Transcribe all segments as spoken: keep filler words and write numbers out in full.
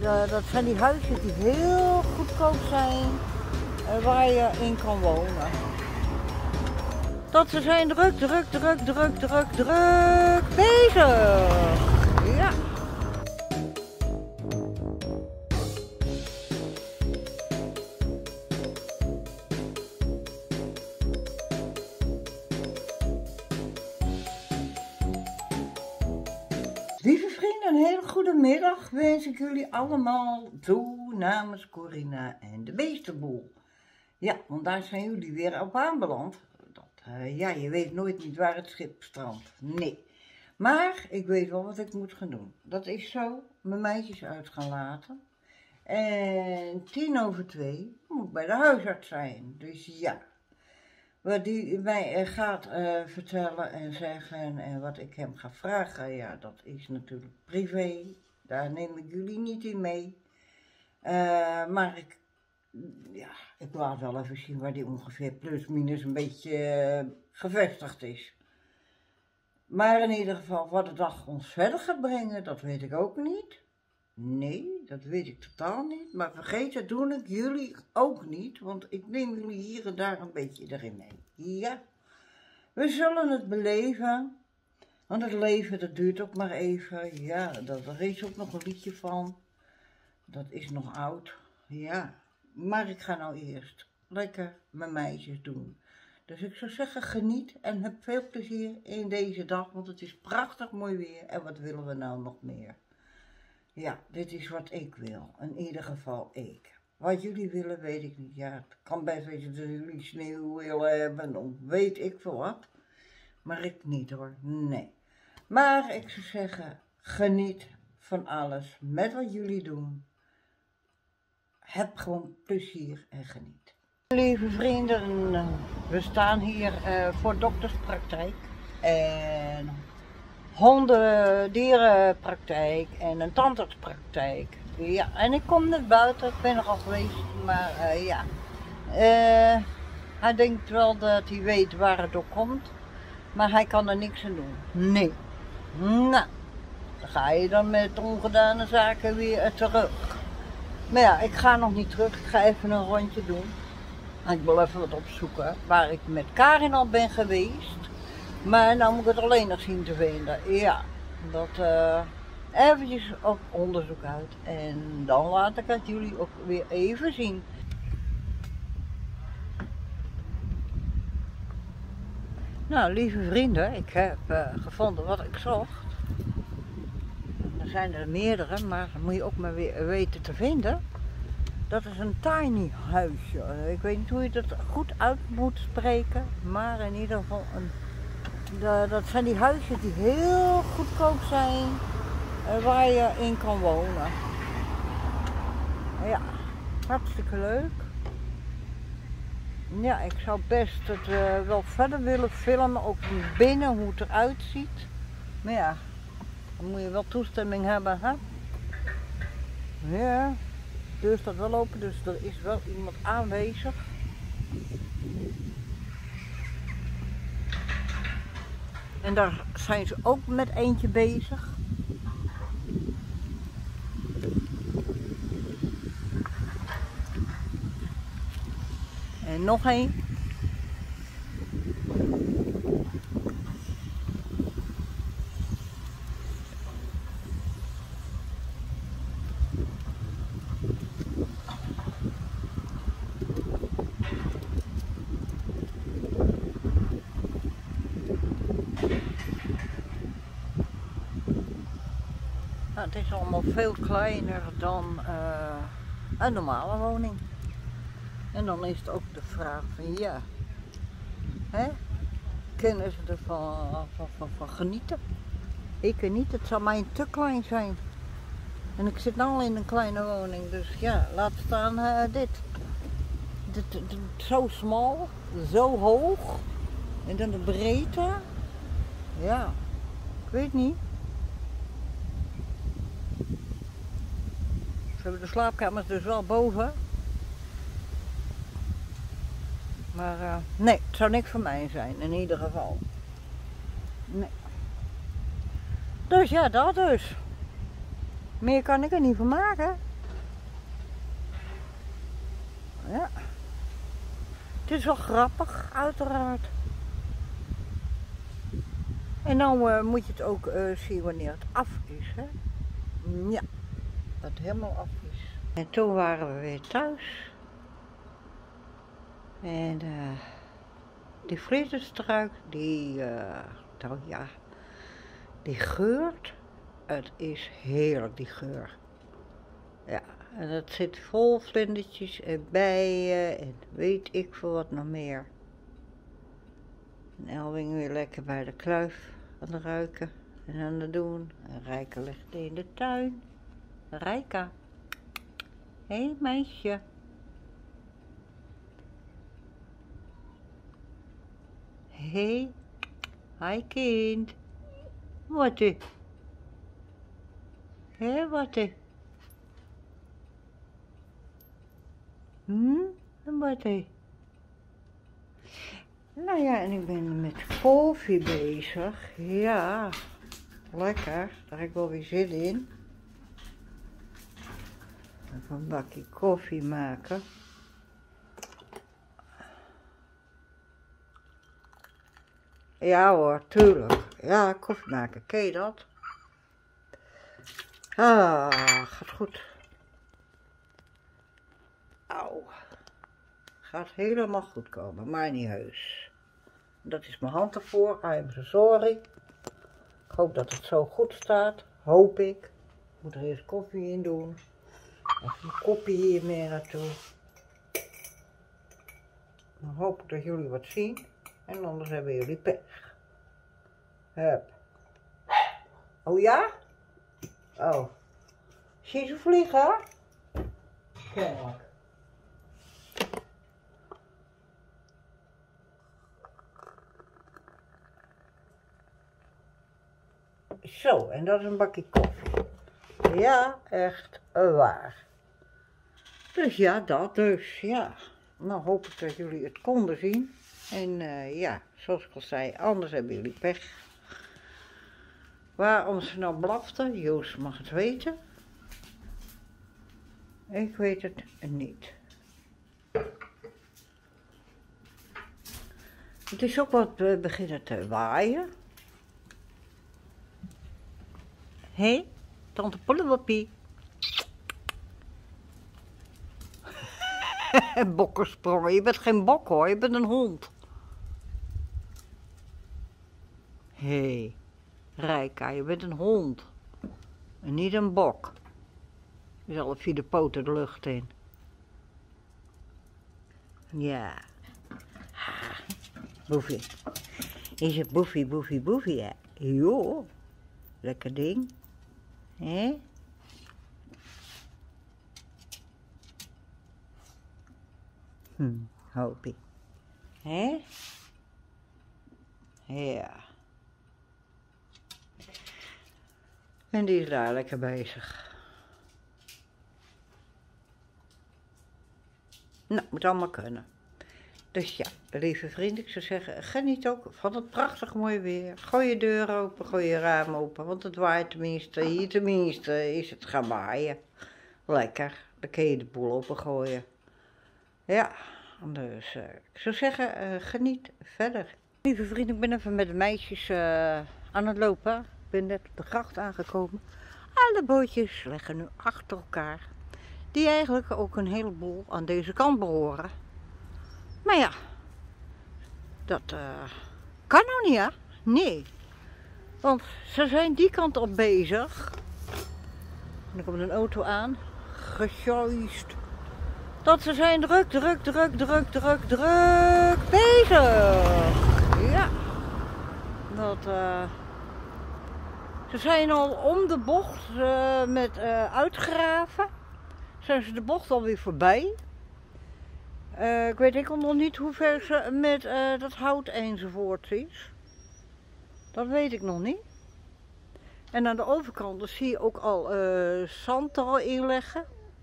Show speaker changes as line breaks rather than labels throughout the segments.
de, dat zijn die huisjes die heel goedkoop zijn, uh, waar je in kan wonen. Dat ze zijn druk, druk, druk, druk, druk, druk bezig. Ja. Lieve vrienden, een hele goede middag wens ik jullie allemaal toe namens Corina en de Beestenboel. Ja, want daar zijn jullie weer op aanbeland. Dat, uh, ja, je weet nooit niet waar het schip strandt. Nee. Maar ik weet wel wat ik moet gaan doen. Dat is zo, mijn meisjes uit gaan laten. En tien over twee moet ik bij de huisarts zijn. Dus ja. Wat die mij gaat uh, vertellen en zeggen en wat ik hem ga vragen, ja, dat is natuurlijk privé. Daar neem ik jullie niet in mee. Uh, maar ik, ja, ik laat wel even zien waar die ongeveer plus minus een beetje uh, gevestigd is. Maar in ieder geval, wat de dag ons verder gaat brengen, dat weet ik ook niet. Nee, dat weet ik totaal niet. Maar vergeet het, doe ik jullie ook niet. Want ik neem jullie hier en daar een beetje erin mee. Ja, we zullen het beleven. Want het leven, dat duurt ook maar even. Ja, dat, er is ook nog een liedje van. Dat is nog oud. Ja, maar ik ga nou eerst lekker mijn meisjes doen. Dus ik zou zeggen, geniet en heb veel plezier in deze dag. Want het is prachtig mooi weer. En wat willen we nou nog meer? Ja, dit is wat ik wil. In ieder geval ik. Wat jullie willen, weet ik niet. Ja, het kan best weten dat jullie sneeuw willen hebben, of weet ik veel wat. Maar ik niet hoor, nee. Maar ik zou zeggen, geniet van alles met wat jullie doen. Heb gewoon plezier en geniet. Lieve vrienden, we staan hier uh, voor dokterspraktijk. En honden, dierenpraktijk en een tandartspraktijk. Ja, en ik kom net buiten, ik ben er al geweest, maar uh, ja. Uh, hij denkt wel dat hij weet waar het door komt, maar hij kan er niks aan doen. Nee. Nou, dan ga je dan met ongedane zaken weer terug. Maar ja, ik ga nog niet terug, ik ga even een rondje doen. Ik wil even wat opzoeken waar ik met Karin al ben geweest. Maar nou moet ik het alleen nog zien te vinden. Ja, dat uh, eventjes op onderzoek uit. En dan laat ik het jullie ook weer even zien. Nou, lieve vrienden, ik heb uh, gevonden wat ik zocht. Er zijn er meerdere, maar dat moet je ook maar weer weten te vinden. Dat is een tiny huisje. Ik weet niet hoe je dat goed uit moet spreken, maar in ieder geval een... De, dat zijn die huisjes die heel goedkoop zijn, uh, waar je in kan wonen. Ja, hartstikke leuk. Ja, ik zou best het uh, wel verder willen filmen, ook van binnen hoe het eruit ziet. Maar ja, dan moet je wel toestemming hebben, hè? Ja, de deur staat wel open, dus er is wel iemand aanwezig. En daar zijn ze ook met eentje bezig. En nog één. Nou, het is allemaal veel kleiner dan uh, een normale woning. En dan is het ook de vraag van ja, hè? Kunnen ze ervan van, van, van genieten? Ik niet, het zou mij te klein zijn. En ik zit nu al in een kleine woning, dus ja, laat staan uh, dit. Dit, dit, dit. Zo smal, zo hoog. En dan de breedte. Ja, ik weet niet. Ze hebben de slaapkamers dus wel boven. Maar uh, nee, het zou niks voor mij zijn, in ieder geval. Nee. Dus ja, dat dus. Meer kan ik er niet van maken. Ja. Het is wel grappig, uiteraard. En dan uh, moet je het ook uh, zien wanneer het af is, hè? Ja, dat het helemaal af is. En toen waren we weer thuis. En uh, die vlinderstruik, die, uh, nou ja, die geurt. Het is heerlijk, die geur. Ja, en het zit vol vlindertjes en bijen en weet ik veel wat nog meer. En Elwing weer lekker bij de kluif aan het ruiken en aan het doen. En Rijka ligt in de tuin. Rijka. Hé hey, meisje. Hé. Hey. Hi kind. Wat is? Hé, wat is? Hm? En wat is? Nou ja, en ik ben met koffie bezig. Ja, lekker. Daar heb ik wel weer zin in. Even een bakje koffie maken. Ja hoor, tuurlijk. Ja, koffie maken. Ken je dat? Ah, gaat goed. Auw. Gaat helemaal goed komen, maar niet heus. Dat is mijn hand ervoor. I'm so sorry. Ik hoop dat het zo goed staat. Hoop ik. Ik moet er eerst koffie in doen. Even een kopje hier meer naartoe. Dan hoop ik dat jullie wat zien. En anders hebben jullie pech. Hup. Oh ja? Oh. Zie je ze vliegen? Kennelijk. Zo, en dat is een bakje koffie. Ja, echt waar. Dus ja, dat dus, ja. Nou hoop ik dat jullie het konden zien. En uh, ja, zoals ik al zei, anders hebben jullie pech. Waarom ze nou blafte, Joost mag het weten. Ik weet het niet. Het is ook wat uh, beginnen te waaien. Hé, hey, tante Pollewappie. Bokkensprongen, je bent geen bok hoor, je bent een hond. Hé, hey, Rijka, je bent een hond. En niet een bok. Je zal via de poten de lucht in. Ja. Boefie. Is het boefie, boefie, boefie, hè? Jo. Lekker ding. Hé? Hm, hoopie. Hé? Ja. En die is daar lekker bezig. Nou, moet allemaal kunnen. Dus ja, lieve vrienden, ik zou zeggen, geniet ook van het prachtig mooie weer. Gooi je deur open, gooi je raam open, want het waait tenminste. Hier tenminste is het gaan waaien. Lekker, dan kun je de boel opengooien. Ja, dus uh, ik zou zeggen, uh, geniet verder. Lieve vrienden, ik ben even met de meisjes uh, aan het lopen. Ik ben net op de gracht aangekomen. Alle bootjes liggen nu achter elkaar. Die eigenlijk ook een heleboel aan deze kant behoren. Maar ja, dat uh, kan nou niet, hè? Nee. Want ze zijn die kant op bezig. En er komt een auto aan. Gesjoist. Dat ze zijn druk, druk, druk, druk, druk, druk bezig. Ja. Dat, uh, ze zijn al om de bocht uh, met uh, uitgraven. Zijn ze de bocht alweer voorbij. Uh, ik weet ik nog niet hoe ver ze met uh, dat hout enzovoort is. Dat weet ik nog niet. En aan de overkant dus zie je ook al uh, zand er al in leggen.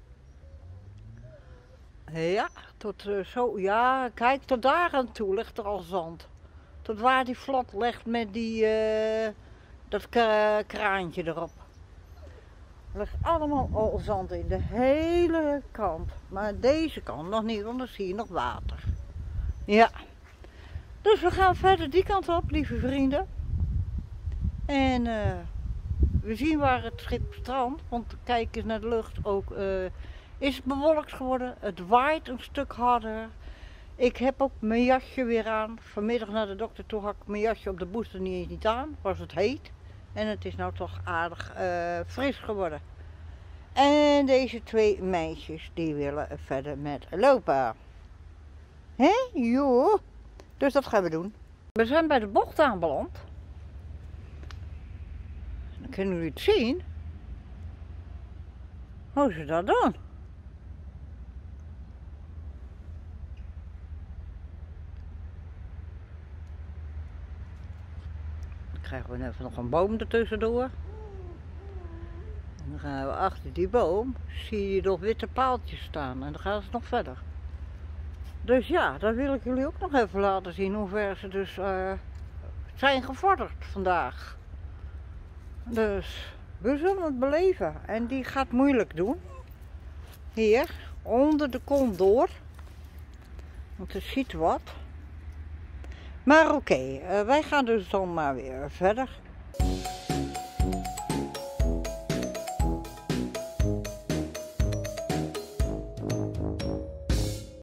Ja, tot uh, zo, ja, kijk, tot daar aan toe ligt er al zand. Tot waar die vlot legt met die, uh, dat kraantje erop. Er ligt allemaal al zand in, de hele kant. Maar deze kant nog niet, want dan zie je nog water. Ja. Dus we gaan verder die kant op, lieve vrienden. En uh, we zien waar het schip strandt. Want kijk eens naar de lucht ook. Uh, is het bewolkt geworden. Het waait een stuk harder. Ik heb ook mijn jasje weer aan. Vanmiddag naar de dokter toe had ik mijn jasje op de booster niet eens niet aan. Was het heet. En het is nou toch aardig uh, fris geworden. En deze twee meisjes die willen verder met lopen. Hé? Joh. Dus dat gaan we doen. We zijn bij de bocht aanbeland. Dan kunnen jullie het zien. Hoe ze dat doen. Dan krijgen we even nog een boom ertussendoor. En dan gaan we achter die boom, zie je nog witte paaltjes staan en dan gaan ze nog verder. Dus ja, dat wil ik jullie ook nog even laten zien hoe ver ze dus uh, zijn gevorderd vandaag. Dus we zullen het beleven en die gaat moeilijk doen. Hier, onder de kont door. Want er ziet wat. Maar oké, okay, uh, wij gaan dus dan maar weer verder.